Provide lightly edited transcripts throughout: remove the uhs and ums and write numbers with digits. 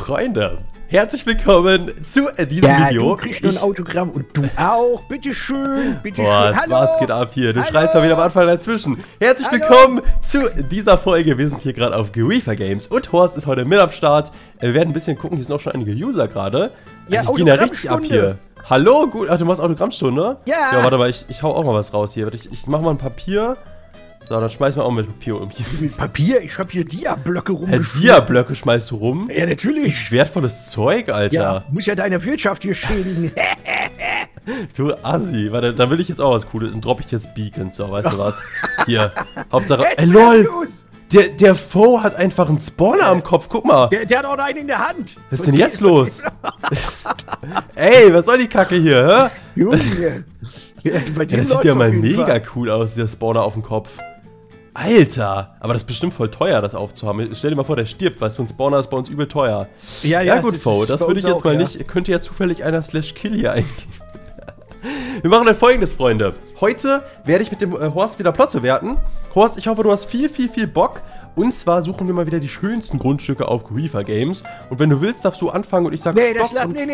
Freunde, herzlich willkommen zu diesem Video. Du kriegst nur ein Autogramm und du auch. Bitteschön, bitteschön. Boah, was geht ab hier? Du schreist mal wieder am Anfang dazwischen. Herzlich willkommen zu dieser Folge. Wir sind hier gerade auf Guifa Games und Horst ist heute mit am Start. Wir werden ein bisschen gucken, hier sind auch schon einige User gerade. Ja, die gehen ja richtig ab hier. Hallo, gut. Ach, du machst Autogrammstunde? Ja. Ja, warte mal, ich hau auch mal was raus hier. Ich mach mal ein Papier. So, dann schmeißen wir auch mit Papier um hier. Mit Papier? Ich hab hier Dia-Blöcke rumgeschmissen. Dia-Blöcke schmeißt du rum? Ja, natürlich. Wertvolles Zeug, Alter. Ja, muss ja deine Wirtschaft hier schädigen. Du Assi. Warte, dann will ich jetzt auch was Cooles. Dann droppe ich jetzt Beacons. So, weißt du was? Hier. Hauptsache. Ey, lol. Der Foe hat einfach einen Spawner am Kopf. Guck mal. Der hat auch einen in der Hand. Was ist denn jetzt los? Ey, was soll die Kacke hier, hä? Junge. Ja, das sieht ja mal mega cool aus, der Spawner auf dem Kopf. Alter, aber das ist bestimmt voll teuer, das aufzuhaben. Stell dir mal vor, der stirbt, weißt du, ein Spawner ist bei uns übel teuer. Ja gut, Foe, das würde ich jetzt mal nicht, könnte ja zufällig einer /kill hier eingeben. Wir machen dann Folgendes, Freunde. Heute werde ich mit dem Horst wieder Plätze werten. Horst, ich hoffe, du hast viel Bock. Und zwar suchen wir mal wieder die schönsten Grundstücke auf Guifa Games. Und wenn du willst, darfst du anfangen und ich sage nee,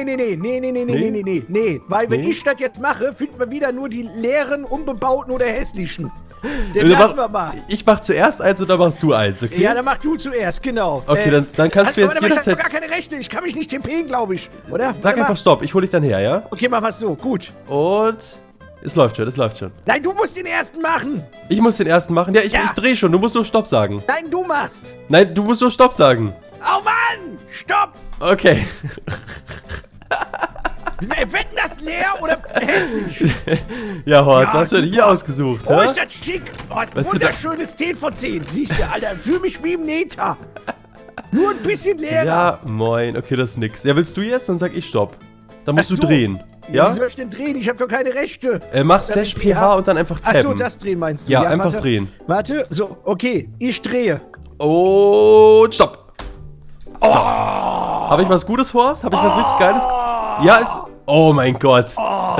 weil wenn ich das jetzt mache, finden wir wieder nur die leeren, unbebauten oder hässlichen. Den lassen wir mal. Ich mach zuerst eins und dann machst du eins, okay? Ja, dann mach du zuerst, genau. Okay, dann kannst du jetzt jederzeit... Ich hab gar keine Rechte, ich kann mich nicht TPen, glaube ich, oder? Sag einfach Stopp, ich hol dich dann her, ja? Okay, mach was so, gut. Und... Es läuft schon. Nein, du musst den ersten machen. Ich muss den ersten machen? Ja, ich dreh schon, du musst nur Stopp sagen. Nein, du machst. Nein, du musst nur Stopp sagen. Oh Mann, Stopp. Okay. Wetten das leer oder hässlich? Ja, Horst, was hast du denn hier ausgesucht? Oh, ist das schick. Oh, ist ein wunderschönes 10 von 10. Siehst du, Alter, fühl mich wie im Neta. Nur ein bisschen leer. Ja, moin. Okay, das ist nix. Ja, willst du jetzt? Dann sag ich Stopp. Dann musst du drehen. Ja? Wie soll ich denn drehen? Ich hab doch keine Rechte. Mach /PH und dann einfach tabben. Achso, das drehen meinst du? Ja, einfach drehen. Warte, so, okay, ich drehe. Und Stopp. So. Oh. Habe ich was Gutes, Horst? Habe ich was richtig Geiles? Ja, ist... Oh mein Gott. Oh.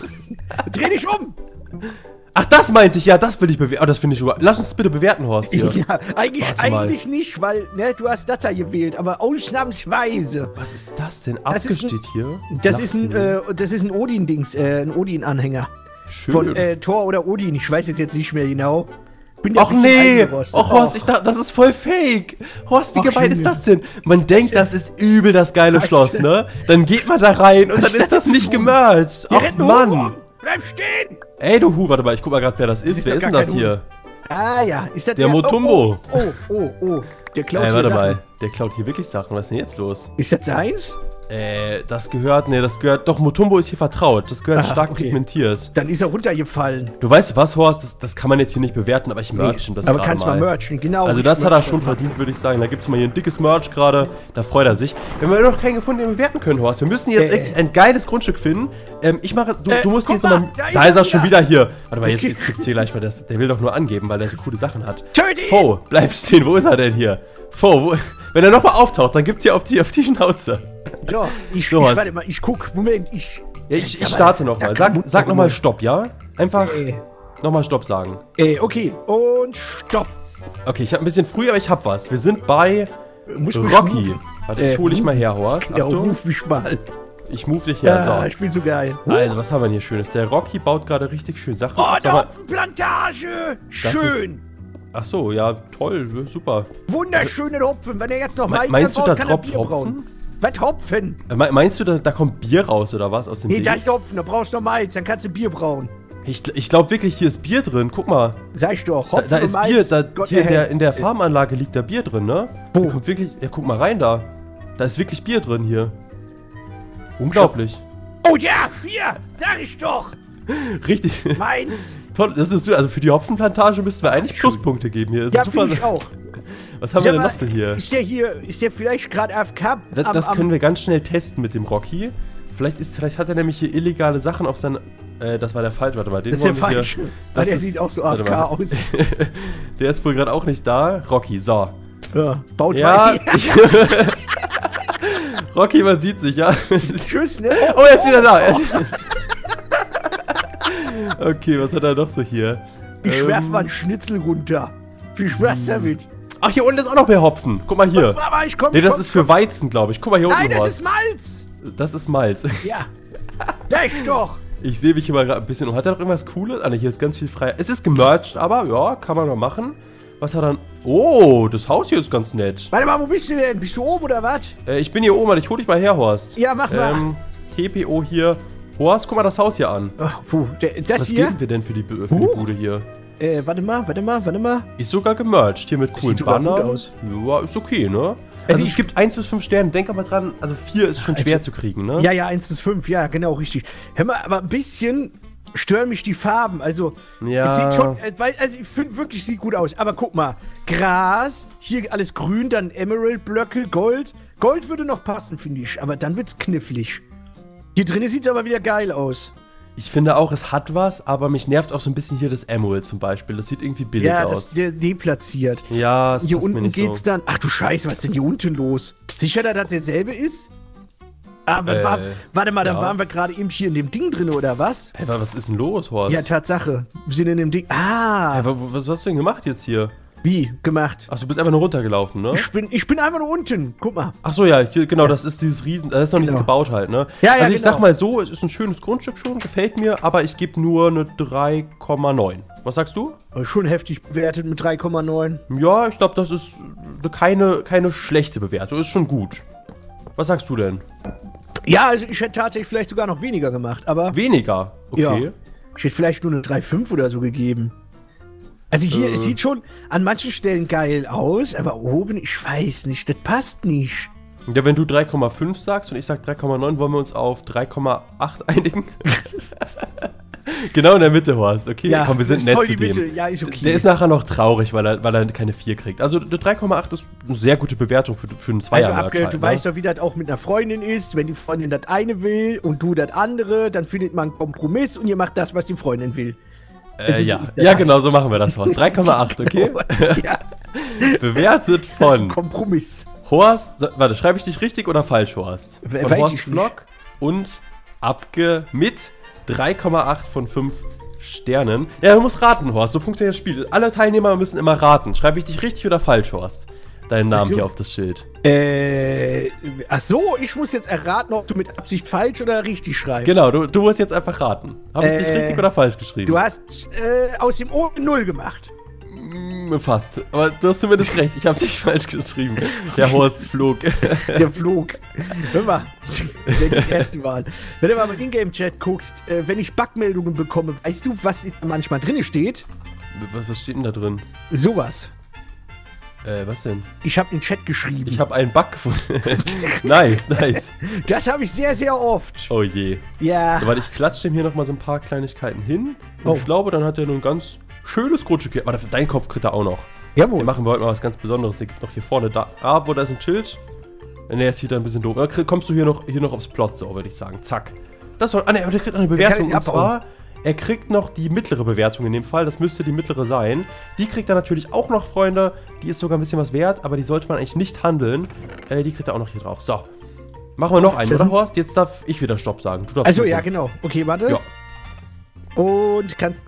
Dreh dich um. Ach, das meinte ich. Ja, das will ich bewerten. Oh, das finde ich super. Lass uns bitte bewerten, Horst. Hier. Ja, eigentlich nicht, weil, ne, du hast das da gewählt, aber ausnahmsweise. Was ist das denn? Abgesteht hier? Das ist ein Odin-Dings, ein Odin-Anhänger. Schön. Von Thor oder Odin, ich weiß jetzt nicht mehr genau. Ach nee! Och, Horst, ich dachte, das ist voll fake! Horst, wie gemein ist das denn? Man denkt, das ist übel das geile Schloss, ne? Dann geht man da rein und dann ist das nicht gemercht. Ach Mann! Bleib stehen! Ey, du Hu, warte mal, ich guck mal gerade, wer das ist. Wer ist denn das hier? Ah ja, ist das der Motumbo? Oh, der klaut hier warte mal, der klaut hier wirklich Sachen. Was ist denn jetzt los? Ist das seins? Das gehört, doch, Motumbo ist hier vertraut. Das gehört stark pigmentiert. Dann ist er runtergefallen. Du weißt was, Horst, das kann man jetzt hier nicht bewerten, aber ich merchen das gerade mal. Aber kannst mal merchen, genau. Also das hat er schon verdient, würde ich sagen. Da gibt es mal hier ein dickes Merch gerade, da freut er sich. Wir haben noch keinen gefunden, den wir bewerten können, Horst. Wir müssen jetzt echt ein geiles Grundstück finden. Du musst jetzt mal, da ist er schon wieder hier. Warte mal, jetzt gibt's hier gleich mal das, der will doch nur angeben, weil er so coole Sachen hat. Foe, bleib stehen, wo ist er denn hier? Foe, wenn er nochmal auftaucht, dann gibt's hier auf die Schnauze. Ja, warte mal, ich guck, Moment, ich starte nochmal. Sag nochmal Stopp, ja? Einfach nochmal Stopp sagen. Okay, und Stopp. Okay, ich hab ein bisschen früh, aber ich hab was. Wir sind bei Rocky. Warte, ich hole dich mal her, Horst. Ja, move mich mal. Ich move dich her, so. Ich bin so geil. Also, was haben wir denn hier Schönes? Der Rocky baut gerade richtig schön Sachen. Oh, eine Hopfenplantage! Schön! Ach so, ja, toll, super. Wunderschöne Hopfen, wenn er jetzt noch Mais meinst du, da kann droppt Hopfen? Was, Hopfen? Meinst du, da kommt Bier raus, oder was, aus dem Ding? Nee, das ist Hopfen, da brauchst du noch Mais, dann kannst du Bier brauen. Ich glaube wirklich, hier ist Bier drin, guck mal. Sag ich doch, Hopfen da ist Mais, Bier, hier in der Farmanlage liegt da Bier drin, ne? Wo? Da kommt wirklich, ja, guck mal rein da. Da ist wirklich Bier drin hier. Unglaublich. Oh ja, Bier, sag ich doch. Richtig. Meins. Toll, das ist so, also für die Hopfenplantage müssten wir eigentlich Pluspunkte geben hier. Ja, finde ich auch. Was haben wir denn noch so hier? Ist der vielleicht gerade AFK? Das können wir ganz schnell testen mit dem Rocky. Vielleicht hat er nämlich hier illegale Sachen auf seinen... das war der falsche, warte mal. Den das ist der falsche. Der sieht auch so AFK aus. Der ist wohl gerade auch nicht da. Rocky, so. Ja, baut weiter. Rocky, man sieht sich, ja. Tschüss, ne? Oh, er ist wieder da. Okay, was hat er noch so hier? Ich werf mal einen Schnitzel runter. Viel Spaß damit. Ach, hier unten ist auch noch mehr Hopfen. Guck mal hier. Aber ich komm, nee, das ist für Weizen, glaube ich. Guck mal hier unten. Nein, das ist Malz. Das ist Malz. Ja. Das doch. Ich sehe mich hier mal gerade ein bisschen um. Hat er noch irgendwas Cooles? Ah, ne, hier ist ganz viel frei. Es ist gemercht, aber ja, kann man noch machen. Was hat er dann? Oh, das Haus hier ist ganz nett. Warte mal, wo bist du denn? Bist du oben oder was? Ich bin hier oben, ich hol dich mal her, Horst. Ja, mach mal. TPO hier. Horst, guck mal das Haus hier an. Oh, puh, das was hier? geben wir denn für die Bude hier? Warte mal. Ist sogar gemercht. Hier mit coolen Bannern. Ja, ist okay, ne? Also es gibt 1 bis 5 Sterne. Denk aber dran, also 4 ist schon schwer zu kriegen, ne? Ja, 1 bis 5, ja, genau, richtig. Hör mal, aber ein bisschen stören mich die Farben. Also, ja. Es sieht schon, also ich finde wirklich, sieht gut aus. Aber guck mal, Gras, hier alles grün, dann Emerald-Blöcke, Gold. Gold würde noch passen, finde ich, aber dann wird's knifflig. Hier drinnen sieht es aber wieder geil aus. Ich finde auch, es hat was, aber mich nervt auch so ein bisschen hier das Emerald zum Beispiel. Das sieht irgendwie billig aus. Ja, das ist deplatziert. Ja, es hier unten geht's dann. Ach du Scheiße, was ist denn hier unten los? Sicher, dass das derselbe ist? Aber warte mal, dann waren wir gerade eben hier in dem Ding drin, oder was? Hey, was ist denn los, Horst? Ja, Tatsache. Wir sind in dem Ding. Ah! Hey, was hast du denn gemacht jetzt hier? Wie? Gemacht? Ach, du bist einfach nur runtergelaufen, ne? Ich bin einfach nur unten. Guck mal. Ach so, ja, genau, das ist dieses Riesen... Das ist noch nichts gebaut halt, ne? Ja, also ich sag mal so, es ist ein schönes Grundstück schon, gefällt mir, aber ich gebe nur eine 3,9. Was sagst du? Schon heftig bewertet mit 3,9. Ja, ich glaube, das ist keine schlechte Bewertung. Ist schon gut. Was sagst du denn? Ja, also ich hätte tatsächlich vielleicht sogar noch weniger gemacht, aber... Weniger? Okay. Ja. Ich hätte vielleicht nur eine 3,5 oder so gegeben. Also hier, es sieht schon an manchen Stellen geil aus, aber oben, ich weiß nicht, das passt nicht. Ja, wenn du 3,5 sagst und ich sag 3,9, wollen wir uns auf 3,8 einigen? Genau in der Mitte, Horst, okay? Ja, komm, wir sind nett zu dem. Mitte. Ja, ist okay. Der ist nachher noch traurig, weil er keine 4 kriegt. Also 3,8 ist eine sehr gute Bewertung für einen Zweier-Merch. Also du weißt doch, wie das auch mit einer Freundin ist. Wenn die Freundin das eine will und du das andere, dann findet man einen Kompromiss und ihr macht das, was die Freundin will. Also ja, genau, so machen wir das, Horst. 3,8, okay? Ja. Bewertet von Kompromiss. Horst, warte, schreibe ich dich richtig oder falsch, Horst? Von Horst Vlog und mit 3,8 von 5 Sternen. Ja, du musst raten, Horst, so funktioniert das Spiel. Alle Teilnehmer müssen immer raten. Schreibe ich dich richtig oder falsch, Horst? Deinen Namen hier auf das Schild. Ach so, ich muss jetzt erraten, ob du mit Absicht falsch oder richtig schreibst. Genau, du musst jetzt einfach raten. Habe ich dich richtig oder falsch geschrieben? Du hast aus dem O 0 gemacht. Fast. Aber du hast zumindest recht, ich habe dich falsch geschrieben. Der Horst flog. Der flog. Hör mal, das erste Mal. Wenn du mal im Ingame-Chat guckst, wenn ich Bugmeldungen bekomme, weißt du, was manchmal drin steht? Was steht denn da drin? Sowas. Was denn? Ich habe in den Chat geschrieben. Ich habe einen Bug gefunden. Nice. Das habe ich sehr, sehr oft. Oh je. Ja. So, warte, ich klatsche dem hier nochmal so ein paar Kleinigkeiten hin. Und ich glaube, dann hat er nur ein ganz schönes Grundstück hier. Warte, dein Kopf kriegt er auch noch. Jawohl. Den machen wir heute mal was ganz Besonderes. Der gibt noch hier vorne da. Ah, wo da ist ein Schild. Ne, es sieht da ein bisschen doof. Dann kommst du hier noch aufs Plot, so würde ich sagen. Zack. Das soll. Der kriegt noch eine Bewertung. Und zwar, er kriegt noch die mittlere Bewertung in dem Fall. Das müsste die mittlere sein. Die kriegt er natürlich auch noch, Freunde. Die ist sogar ein bisschen was wert, aber die sollte man eigentlich nicht handeln. Die kriegt er auch noch hier drauf. So. Machen wir noch einen, oder Horst? Jetzt darf ich wieder Stopp sagen. Du darfst also ja, genau. Okay, warte. Ja. Und kannst...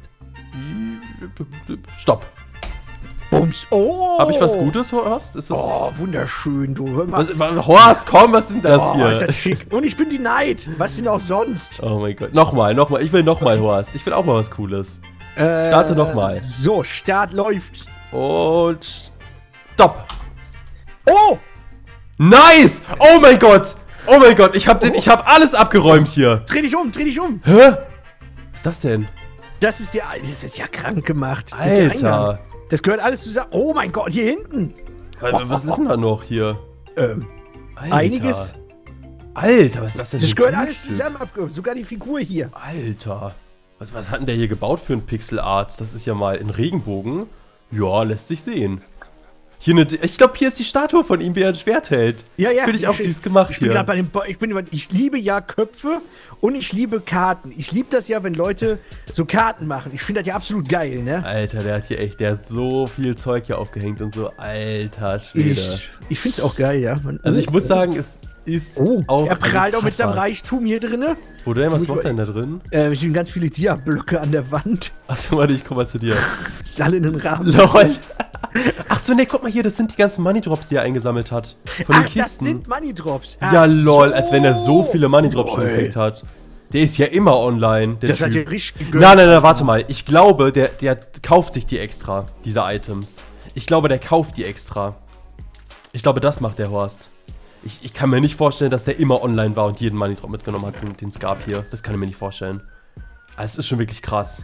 Stopp. Bums. Oh! Habe ich was Gutes, Horst? Ist das wunderschön, du. Horst, komm, was ist denn das hier? Ist das schick. Und ich bin die Neid. Was denn auch sonst? Oh mein Gott. Nochmal. Ich will nochmal, Horst. Ich will auch mal was Cooles. Starte nochmal. So, Start läuft. Und Stopp. Oh! Nice! Oh mein Gott! Ich hab alles abgeräumt hier. Dreh dich um. Hä? Was ist das denn? Das ist ja krank gemacht. Alter. Das gehört alles zusammen. Oh mein Gott, hier hinten. Was ist denn da noch hier? Alter. Einiges. Alter, was ist das denn? Das gehört alles zusammen, sogar die Figur hier. Alter. Was hat denn der hier gebaut für ein Pixel-Art? Das ist ja mal in Regenbogen. Ja, lässt sich sehen. Ich glaube, hier ist die Statue von ihm, wie er ein Schwert hält. Ja. Finde ich auch süß gemacht hier. Ich liebe ja Köpfe und ich liebe Karten. Ich liebe das ja, wenn Leute so Karten machen. Ich finde das ja absolut geil, ne? Alter, der hat so viel Zeug hier aufgehängt und so. Alter Schwede. Ich finde es auch geil, ja. Also ich muss sagen, es ist auch... Er prahlt auch mit seinem Reichtum hier drinne. Wo denn? Was macht denn da drin? Ich habe ganz viele Dia-Blöcke an der Wand. Achso, warte, ich komm mal zu dir. Alle in den Rahmen. LOL. Ach Ach so, ne, guck mal hier, das sind die ganzen Money Drops, die er eingesammelt hat. Von den Kisten. Das sind Money Drops. Ja, lol, als wenn er so viele Money Drops schon gekriegt hat. Der ist ja immer online. Das hat ja richtig gegönnt. Nein, warte mal. Ich glaube, der kauft sich die extra, diese Items. Ich glaube, der kauft die extra. Ich glaube, das macht der Horst. Ich kann mir nicht vorstellen, dass der immer online war und jeden Money Drop mitgenommen hat, den es gab hier. Das kann ich mir nicht vorstellen. Also, es ist schon wirklich krass.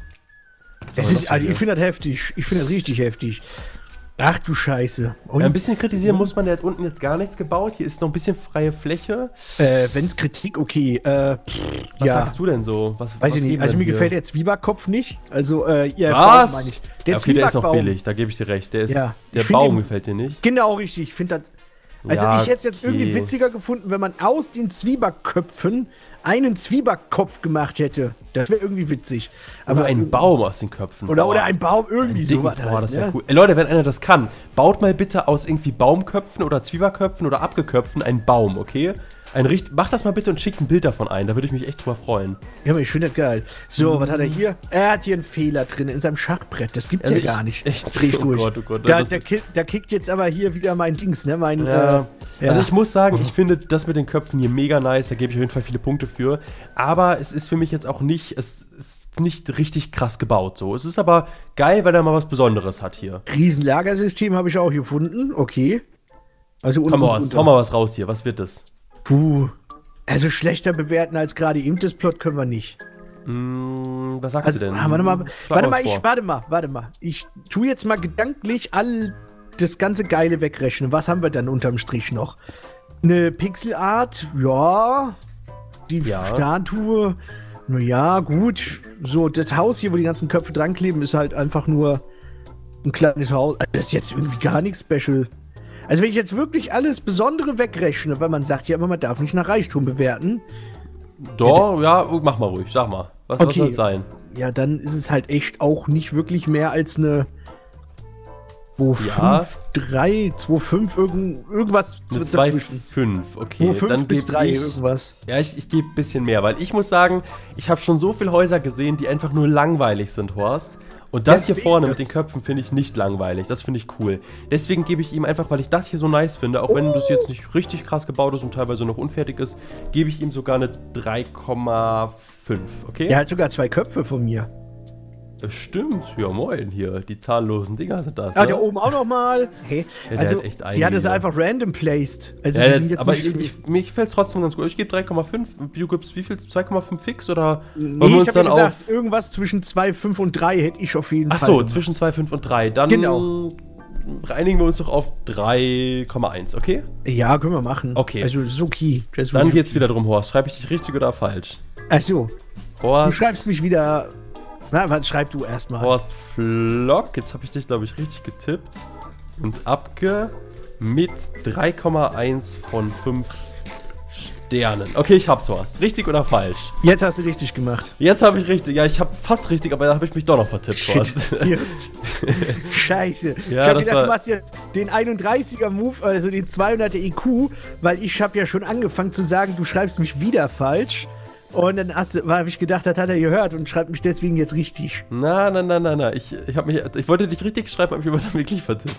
Also ich finde das heftig. Ich finde das richtig heftig. Ach du Scheiße. Und ein bisschen kritisieren muss man, der hat unten jetzt gar nichts gebaut. Hier ist noch ein bisschen freie Fläche. Wenn's Kritik, okay. Was sagst du denn so? Weiß ich nicht. Also mir gefällt der Zwieback-Kopf nicht. Also, was? Meine ich. Der der ist auch billig, da gebe ich dir recht. Der Baum gefällt dir nicht. Genau, richtig. Ich finde das. Also ich hätte es jetzt irgendwie witziger gefunden, wenn man aus den Zwiebackköpfen einen Zwiebackkopf gemacht hätte. Das wäre irgendwie witzig. Aber ein Baum aus den Köpfen. Oder ein Baum, irgendwie sowas. Boah, das wäre cool. Ey, Leute, wenn einer das kann, baut mal bitte aus irgendwie Baumköpfen oder Zwiebackköpfen oder Abgeköpfen einen Baum, okay? Mach das mal bitte und schickt ein Bild davon ein. Da würde ich mich echt drüber freuen. Ja, aber ich finde das geil. So, was hat er hier? Er hat hier einen Fehler drin in seinem Schachbrett. Das gibt's ja gar nicht. Echt? Oh Gott, oh Gott. Da kickt jetzt aber hier wieder mein Dings, ne? Also ich muss sagen, ich finde das mit den Köpfen hier mega nice. Da gebe ich auf jeden Fall viele Punkte für. Aber es ist für mich jetzt auch nicht, es ist nicht richtig krass gebaut. So. Es ist aber geil, weil er mal was Besonderes hat hier. Riesenlagersystem habe ich auch gefunden. Okay. Also Komm mal, hau mal was raus hier. Was wird das? Puh. Also schlechter bewerten als gerade eben das Plot können wir nicht. Was sagst du denn? Warte mal. Ich tue jetzt mal gedanklich das ganze Geile wegrechnen. Was haben wir dann unterm Strich noch? Eine Pixelart, ja. Die Statue, naja, gut. So, das Haus hier, wo die ganzen Köpfe dran kleben, ist halt einfach nur ein kleines Haus. Das ist jetzt irgendwie gar nichts special. Also wenn ich jetzt wirklich alles Besondere wegrechne, weil man sagt ja immer, man darf nicht nach Reichtum bewerten. Doch, ja, mach mal ruhig, sag mal. Was soll es sein? Ja, dann ist es halt echt auch nicht wirklich mehr als eine 2,5, irgendwas eine 2,5, okay. 2,5 bis 3, irgendwas. Ja, ich gebe ein bisschen mehr, weil ich muss sagen, ich habe schon so viele Häuser gesehen, die einfach nur langweilig sind, Horst. Und das hier vorne mit den Köpfen finde ich nicht langweilig. Das finde ich cool. Deswegen gebe ich ihm einfach, weil ich das hier so nice finde, auch wenn das jetzt nicht richtig krass gebaut ist und teilweise noch unfertig ist, gebe ich ihm sogar eine 3,5, okay? Er hat sogar 2 Köpfe von mir. Das stimmt. Ja, moin hier. Die zahllosen Dinger sind das. Ja, der oben auch nochmal. Hey, ja, also, hat echt die hat es einfach random placed. Also, ja, aber mir gefällt es trotzdem ganz gut. Ich gebe 3,5. Du gibst wie viel? 2,5 fix? Oder nee, wollen wir uns dann gesagt, irgendwas zwischen 2,5 und 3 hätte ich auf jeden Fall. Achso, zwischen 2,5 und 3. Dann reinigen wir uns doch auf 3,1, okay? Ja, können wir machen. Okay. Also, das ist okay. Dann geht's wieder drum, Horst. Schreibe ich dich richtig oder falsch? Achso. Horst. Du schreibst mich wieder. Na, was schreib du erstmal? Horst Flock. Jetzt habe ich dich, glaube ich, richtig getippt. Und mit 3,1 von 5 Sternen. Okay, ich hab's, Horst. Richtig oder falsch? Jetzt hast du richtig gemacht. Jetzt habe ich richtig. Ja, ich habe fast richtig, aber da habe ich mich doch noch vertippt, Horst. Scheiße. Ja, ich habe gedacht, du machst jetzt den 31er Move, also den 200er IQ, weil ich habe ja schon angefangen zu sagen, du schreibst mich wieder falsch. Und dann habe ich gedacht, das hat er gehört und schreibt mich deswegen jetzt richtig. Na. Ich wollte dich richtig schreiben, aber ich habe mich wirklich vertippt.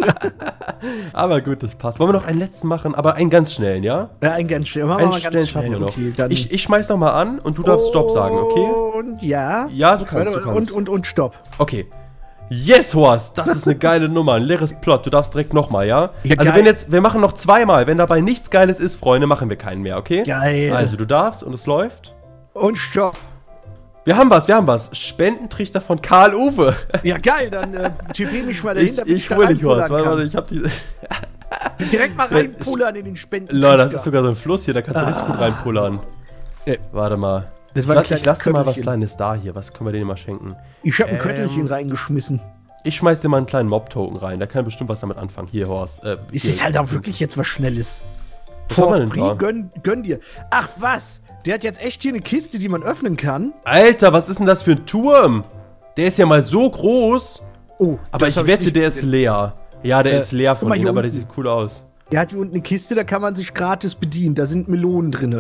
Aber gut, das passt. Wollen wir noch einen letzten machen, aber einen ganz schnellen, ja? Ja, einen ganz schnellen. Einen schnellen schaffen wir noch. Okay, ich schmeiß noch mal an und du darfst Stopp sagen, okay? Und ja. Ja, so kannst du. Und Stopp. Okay. Yes, Horst, das ist eine geile Nummer, ein leeres Plot. Du darfst direkt nochmal, ja? Also wir machen noch 2-mal. Wenn dabei nichts Geiles ist, Freunde, machen wir keinen mehr, okay? Geil. Also du darfst und es läuft. Und Stopp. Wir haben was. Spendentrichter von Karl-Uwe. Ja, geil, dann typier mich mal dahinter. Ich hol dich, Horst. Warte, ich hab diese... Direkt mal reinpullern in den Spendentrichter. Leute, das ist sogar so ein Fluss hier, da kannst du richtig gut reinpullern. Warte mal. Ich lass dir mal was Kleines da hier. Was können wir denen mal schenken? Ich hab ein Köttelchen reingeschmissen. Ich schmeiß dir mal einen kleinen Mob-Token rein. Der kann bestimmt was damit anfangen. Hier, Horst. Es ist halt auch wirklich jetzt was Schnelles. Was haben wir denn da? Gönn dir. Ach, was? Der hat jetzt echt hier eine Kiste, die man öffnen kann. Alter, was ist denn das für ein Turm? Der ist ja mal so groß. Oh, aber ich wette, der ist leer. Ja, der ist leer von innen, aber der sieht cool aus. Der hat hier unten eine Kiste, da kann man sich gratis bedienen. Da sind Melonen drin.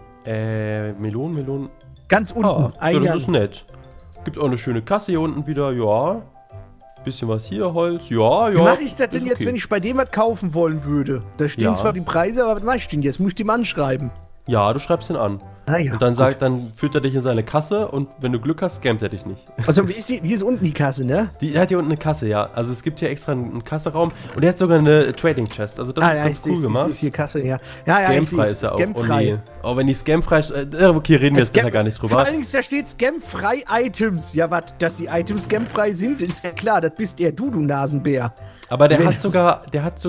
Melonen? Ganz unten. Ja, das ist nett. Gibt auch eine schöne Kasse hier unten wieder, ja. Bisschen was hier, Holz. Ja. Wie mache ich das denn jetzt, wenn ich bei dem was kaufen wollen würde? Da stehen zwar die Preise, aber was mache ich denn jetzt? Muss ich dem anschreiben? Ja, du schreibst ihn an. Ah, ja, und dann dann führt er dich in seine Kasse und wenn du Glück hast, scammt er dich nicht. Also wie ist hier ist unten die Kasse, ne? Die hat hier unten eine Kasse, ja. Also es gibt hier extra einen Kasseraum und der hat sogar eine Trading Chest. Also das ist ganz cool gemacht. Hier Kasse, ja. Scamfrei ist er auch. Scamfrei. Oh, wenn die scamfrei... okay, reden wir jetzt besser gar nicht drüber. Vor allem, da steht scamfrei Items. Ja, was, dass die Items scamfrei sind, ist ja klar. Das bist eher du Nasenbär. Aber der hat sogar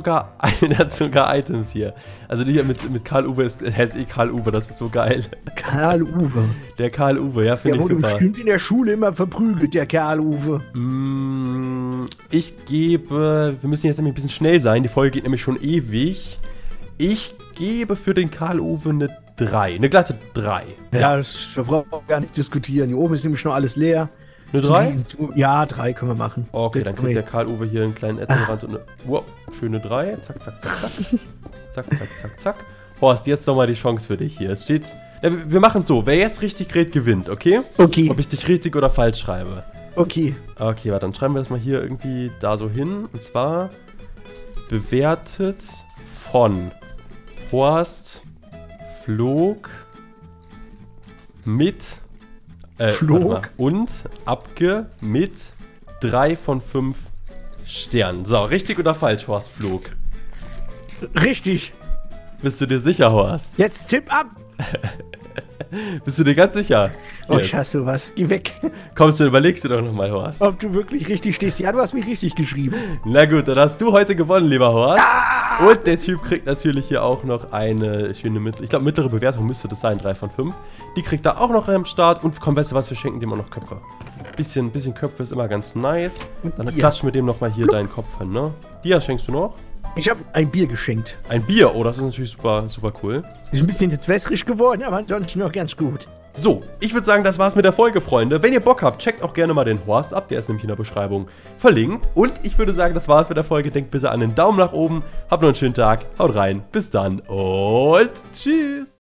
Items hier. Also die hier mit Karl-Uwe ist Karl-Uwe, das ist so geil. Karl-Uwe. Der Karl-Uwe, ja, finde ich super. Der wurde bestimmt in der Schule immer verprügelt, der Karl-Uwe. Ich gebe, wir müssen jetzt nämlich ein bisschen schnell sein, die Folge geht nämlich schon ewig. Ich gebe für den Karl-Uwe eine 3, eine glatte 3. Ja, das brauchen wir gar nicht diskutieren. Hier oben ist nämlich noch alles leer. Eine 3? Ja, 3 können wir machen. Okay, dann kriegt der Karl-Uwe hier einen kleinen Ettenrand und eine schöne 3. Zack, zack, zack, zack. Zack, zack, zack, zack. Horst, jetzt nochmal die Chance für dich hier. Es steht... Ja, wir machen es so. Wer jetzt richtig gerät, gewinnt, okay? Okay. Ob ich dich richtig oder falsch schreibe. Okay. Okay, warte, dann schreiben wir das mal hier irgendwie da so hin. Und zwar bewertet von Horst Flog mit... und Abge mit 3 von 5 Sternen. So, richtig oder falsch, Horst Flog? Richtig. Bist du dir sicher, Horst? Jetzt tipp ab. Bist du dir ganz sicher? Oh, yes. Hast du was? Geh weg. Kommst du, überlegst du doch nochmal, Horst. Ob du wirklich richtig stehst. Ja, du hast mich richtig geschrieben. Na gut, dann hast du heute gewonnen, lieber Horst. Und der Typ kriegt natürlich hier auch noch eine schöne mittlere Bewertung müsste das sein, 3 von 5. Die kriegt er auch noch am Start. Und komm, weißt du was, wir schenken dem auch noch Köpfe. Bisschen Köpfe ist immer ganz nice. Dann klatschen wir dem nochmal hier deinen Kopf hin, ne? Dir schenkst du noch? Ich habe ein Bier geschenkt. Ein Bier? Oh, das ist natürlich super, super cool. Ist ein bisschen jetzt wässrig geworden, aber sonst noch ganz gut. So, ich würde sagen, das war's mit der Folge, Freunde. Wenn ihr Bock habt, checkt auch gerne mal den Horst ab. Der ist nämlich in der Beschreibung verlinkt. Und ich würde sagen, das war's mit der Folge. Denkt bitte an den Daumen nach oben. Habt noch einen schönen Tag. Haut rein. Bis dann und tschüss.